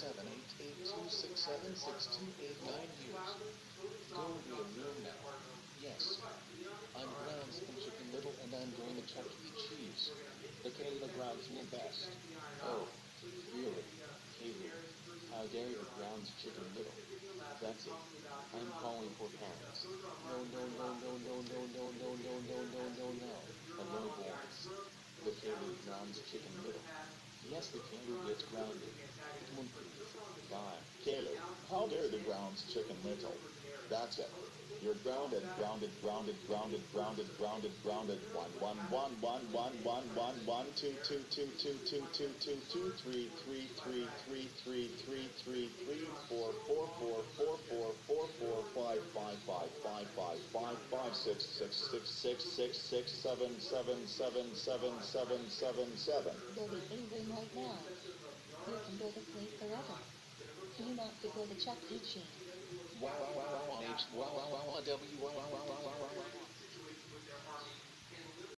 years. Go to your room now. Yes. I'm Grounds from Chicken Little and I'm going to Chuck E. Cheese. The Caillou grounds me best. Oh, really? Caillou. How dare you Grounds Chicken Little? That's it. I'm calling for parents. No, no, no, no, no, no, no, no, no, no, no, no, no. Hello, boys. The Caillou grounds Chicken Little. Yes, the Caillou gets grounded. Come on, please. Bye. Caillou, how dare the grounds Chicken Little? That's it. You're grounded, grounded, grounded, grounded, grounded, grounded, grounded. One, two, two, two, two, two, two, two, two, three, three, three, three, three, three, three, three, four, four, four, four, four, four, four, five, five, five, five, five, five, five, six, six, six, six, six, six, seven, seven, seven, seven, seven, seven, seven. Go to any room right now. You can go to sleep forever. Do you want to go to Chuck E. Cheese? Wow, wow, wow, wow, wow, wow, wow, wow, wow, wow, wow, wow, wow, wow, wow.